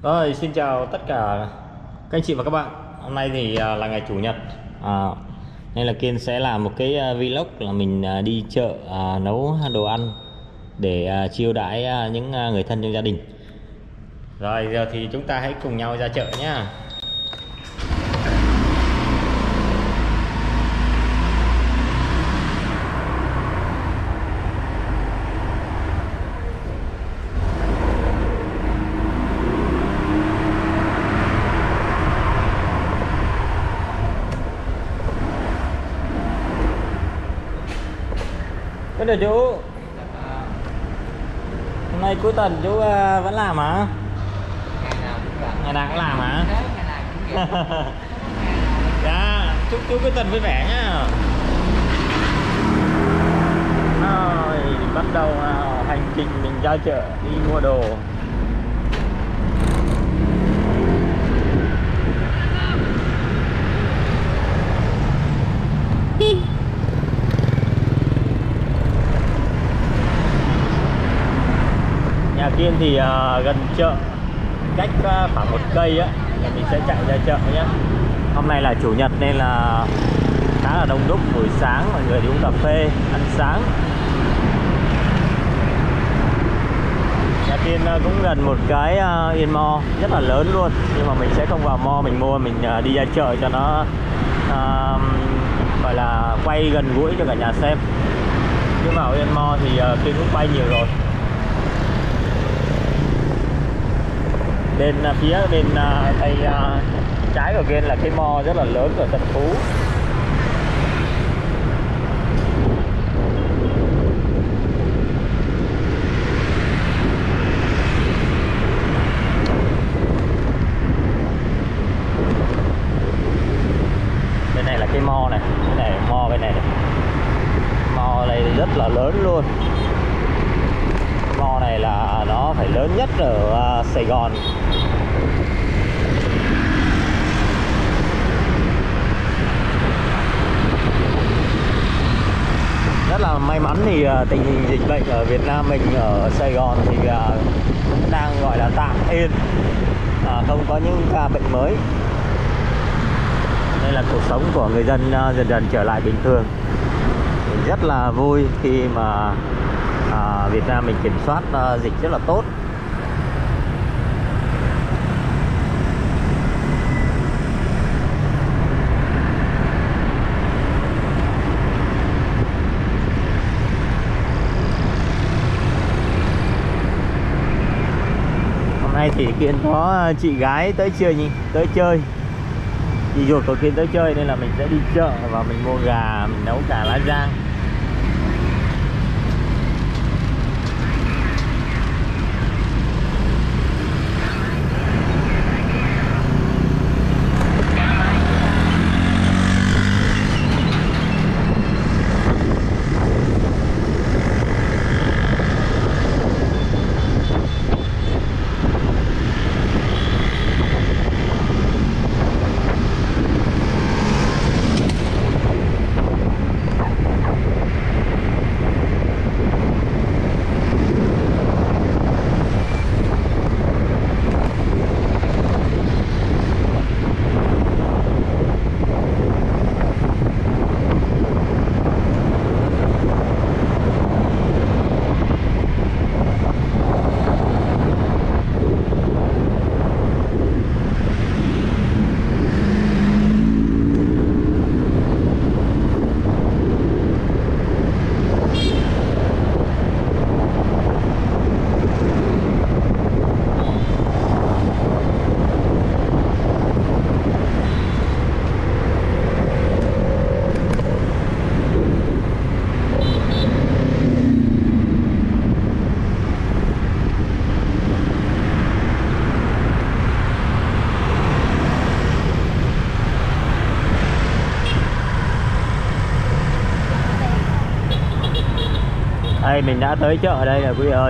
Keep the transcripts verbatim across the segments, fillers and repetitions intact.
Rồi, xin chào tất cả các anh chị và các bạn. Hôm nay thì à, là ngày Chủ nhật, à, nên là Kiên sẽ làm một cái à, vlog là mình à, đi chợ à, nấu đồ ăn để à, chiêu đãi à, những à, người thân trong gia đình. Rồi giờ thì chúng ta hãy cùng nhau ra chợ nhá. Cái được chú. Hôm nay cuối tuần chú uh, vẫn làm hả? Ngày nào cũng làm hả? Dạ, chúc chú cuối tuần vui vẻ nhá. Rồi, bắt đầu uh, hành trình mình ra chợ đi mua đồ. Nhà Kiên thì uh, gần chợ, cách uh, khoảng một cây á, thì mình sẽ chạy ra chợ nhé. Hôm nay là Chủ nhật nên là khá là đông đúc, buổi sáng mọi người đi uống cà phê, ăn sáng. Nhà Kiên uh, cũng gần một cái uh, Yên Mo rất là lớn luôn, nhưng mà mình sẽ không vào mo mình mua, mình uh, đi ra chợ cho nó uh, gọi là quay gần gũi cho cả nhà xem. Chứ vào Yên Mo thì uh, Kiên cũng quay nhiều rồi. Bên phía bên tay uh, trái của Kiên là cái mo rất là lớn của Tân Phú. Bên này là cái mo này, cái này mo bên này, này. Mo này rất là lớn luôn. Mo này là nó phải lớn nhất ở uh, Sài Gòn. Rất là may mắn thì uh, tình hình dịch bệnh ở Việt Nam mình ở Sài Gòn thì uh, đang gọi là tạm yên, uh, không có những ca bệnh mới, nên là cuộc sống của người dân uh, dần dần trở lại bình thường. Mình rất là vui khi mà À, Việt Nam mình kiểm soát uh, dịch rất là tốt. Hôm nay thì Kiên có chị gái tới chơi nhỉ? Tới chơi. Chị ruột của Kiên tới chơi nên là mình sẽ đi chợ và mình mua gà, mình nấu cà lá rang. Đây mình đã tới chợ đây rồi quý vị ơi.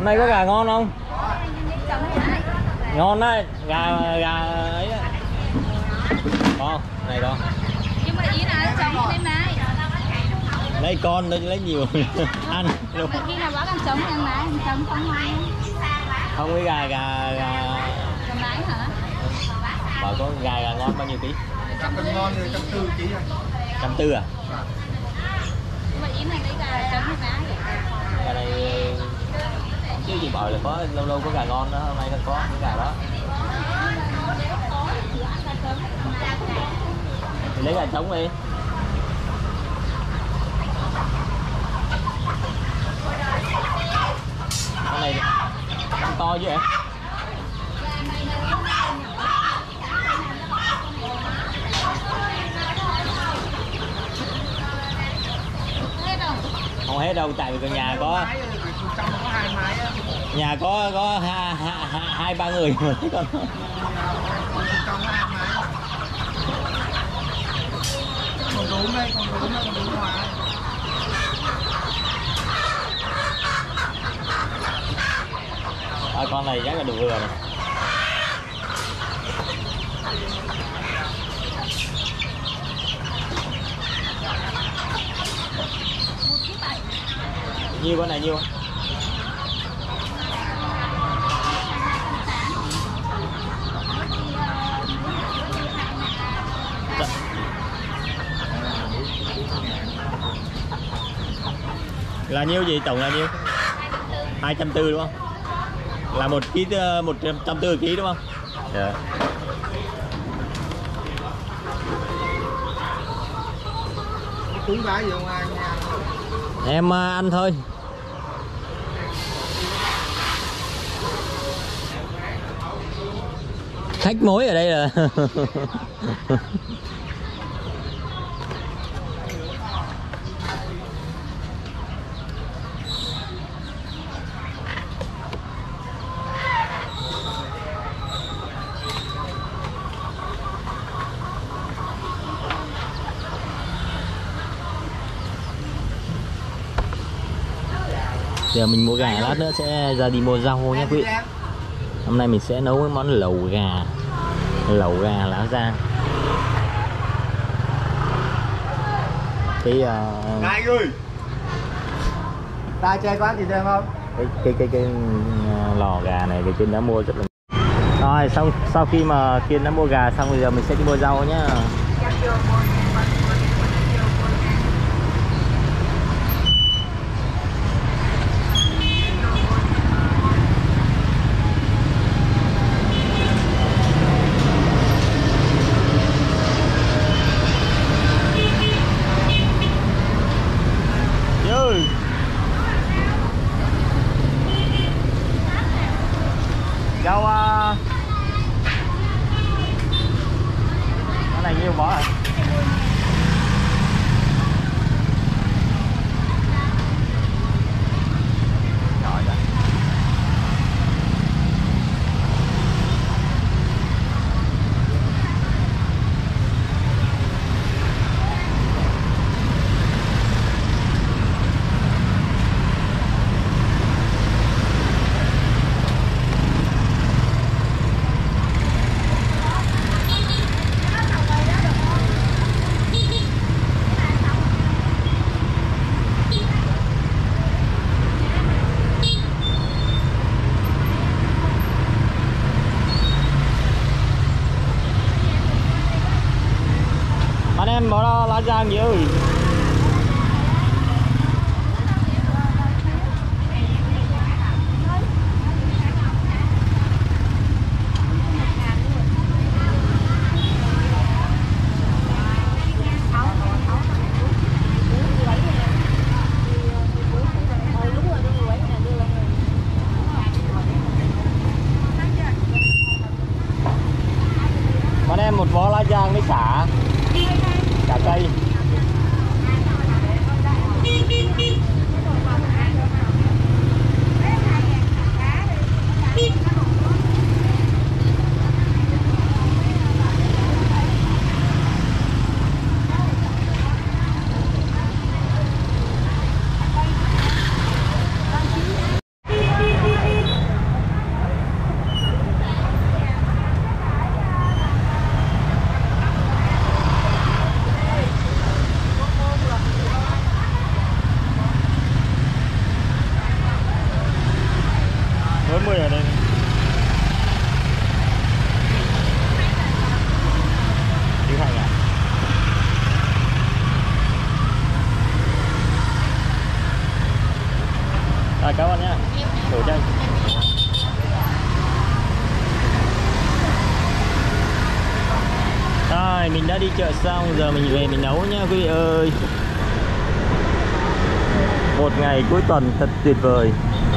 này có gà ngon không? Ngon đấy, gà gà ấy đấy. Con, này con. Nhưng mà ý là trống lên này. Lấy con lấy nhiều ăn luôn. Khi nào bác ăn trống thì ăn nái, trống không ngon. Không cái gà gà gà. Gà nái hả? Bảo có gà gà ngon bao nhiêu ký? Trăm ngon rồi trăm tư ký à? Trăm tư à? Nhưng mà ý này lấy gà trống hay nái? Gà này chứ gì bảo là có lâu lâu có gà ngon đó, hôm nay có cái gà đó. Thì lấy gà trống đi. Con này con to chứ hả? Không hết đâu, tại vì nhà có nhà có có hai hai, hai ba người mà thấy con. Còn đúng đây, còn đúng đây, còn đúng ngoài. À, con này chắc là đủ vừa này. Nhiêu con này nhiêu? Là nhiêu gì? Tổng là nhiêu? hai trăm tư đúng không? Là một ký một trăm tư ký đúng không? Dạ. Cúng bái gì không ai nha. Em ăn thôi. Khách mối ở đây là giờ mình mua gà, lát nữa sẽ ra đi mua rau nhé quý vị. Hôm nay mình sẽ nấu cái món lẩu gà, lẩu gà lá giang. Cái uh... Này ơi, ta chơi quán gì thêm không? Cái cái cái, cái uh, lò gà này thì Kiên đã mua rất là. Rồi xong sau khi mà Kiên đã mua gà xong bây giờ mình sẽ đi mua rau nhá. Rau uh... cái này nhiêu bỏ rồi? Rồi rồi. Anh em bỏ lá giang nhiều. Bọn em một bó lá giang với xả, xả cây. bốn mươi ở đây. Đi Thành à? Rồi cảm ơn nhé. Đổ chanh. Rồi mình đã đi chợ xong, giờ mình về mình nấu nhá quý vị ơi. Một ngày cuối tuần thật tuyệt vời.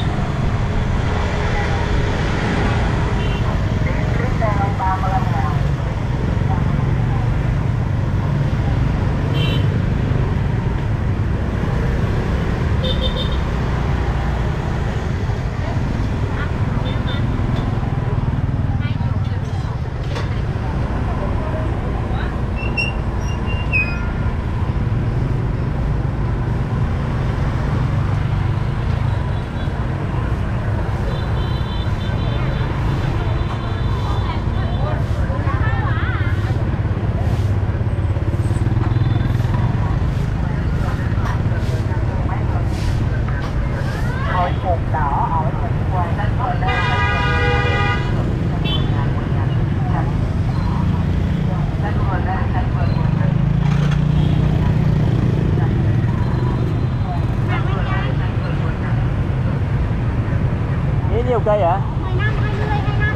Nhiều cây hả? mười năm, hai mươi, hai năm.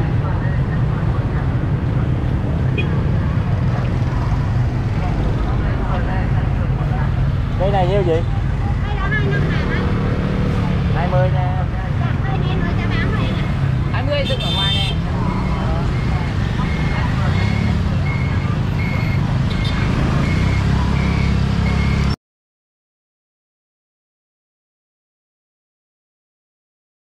Cây này nhiêu chị? Cây đó hai năm hả anh? hai mươi nha. Dạ, ơi em ơi cho bán này. hai mươi dựng ở ngoài.